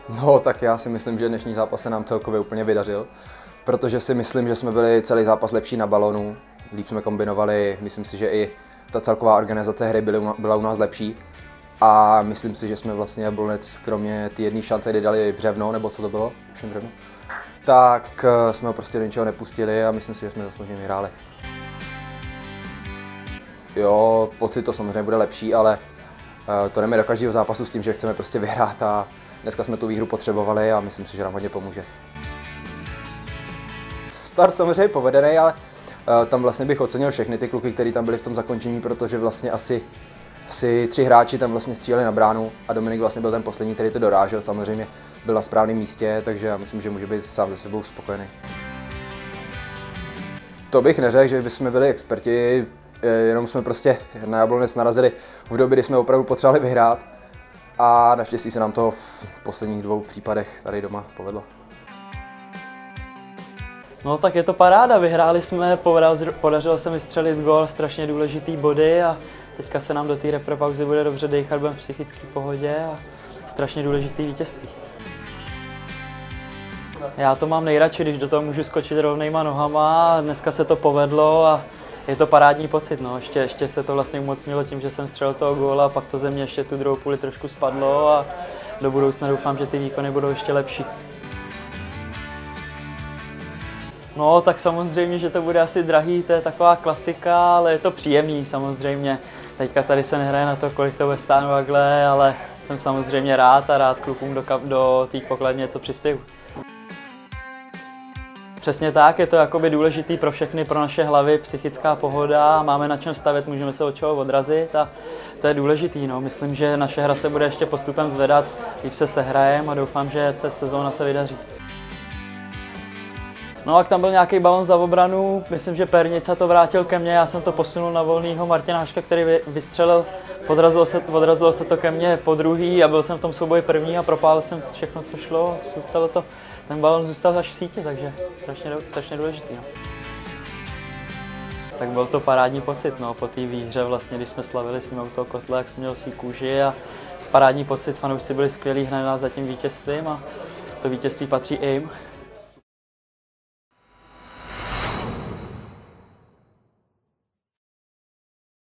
No, tak já si myslím, že dnešní zápas se nám celkově úplně vydařil, protože si myslím, že jsme byli celý zápas lepší na balonu, líp jsme kombinovali, myslím si, že i ta celková organizace hry byla u nás lepší a myslím si, že jsme vlastně Jablonec, kromě té jedné šance, kdy dali břevno, nebo co to bylo, už břevno, tak jsme ho prostě do ničeho nepustili a myslím si, že jsme zaslouženě vyhráli. Jo, pocit to samozřejmě bude lepší, ale to jdeme do každého zápasu s tím, že chceme prostě vyhrát a dneska jsme tu výhru potřebovali a myslím si, že nám hodně pomůže. Start samozřejmě povedený, ale tam vlastně bych ocenil všechny ty kluky, kteří tam byli v tom zakončení, protože vlastně asi 3 hráči tam vlastně stříleli na bránu a Dominik vlastně byl ten poslední, který to dorážel, samozřejmě byl na správném místě, takže já myslím, že může být sám se sebou spokojený. To bych neřekl, že bychom byli experti, jenom jsme prostě na Jablonec narazili v době, kdy jsme opravdu potřebovali vyhrát a naštěstí se nám to v posledních 2 případech tady doma povedlo. No tak je to paráda, vyhráli jsme, podařilo se mi střelit gól, strašně důležitý body a teďka se nám do té repropauzy bude dobře dejchat, budeme v psychické pohodě a strašně důležitý vítězství. Já to mám nejradši, když do toho můžu skočit rovnejma nohama, dneska se to povedlo a je to parádní pocit, no. Ještě se to vlastně umocnilo tím, že jsem střelil toho góla a pak to ze mě ještě tu druhou půli trošku spadlo a do budoucna doufám, že ty výkony budou ještě lepší. No, tak samozřejmě, že to bude asi drahý, to je taková klasika, ale je to příjemný samozřejmě. Teďka tady se nehraje na to, kolik to bude stát takhle, ale jsem samozřejmě rád a rád klukům do té pokladně něco přispěju. Přesně tak, je to jakoby důležitý pro všechny, pro naše hlavy, psychická pohoda, máme na čem stavět, můžeme se od čeho odrazit a to je důležitý. No. Myslím, že naše hra se bude ještě postupem zvedat, líp se sehrajeme a doufám, že sezóna se vydaří. No a tam byl nějaký balon za obranu, myslím, že Pernica to vrátil ke mně, já jsem to posunul na volnýho Martina Haška, který vystřelil, odrazilo se to ke mně po druhý a byl jsem v tom souboji první a propálil jsem všechno, co šlo, ten balon zůstal až v síti, takže strašně důležitý. No. Tak byl to parádní pocit, no, po té výhře vlastně, když jsme slavili jsme u toho kotle, jak jsme měli si kůži a parádní pocit, fanoušci byli skvělí, hnali nás za tím vítězstvím a to vítězství patří jim.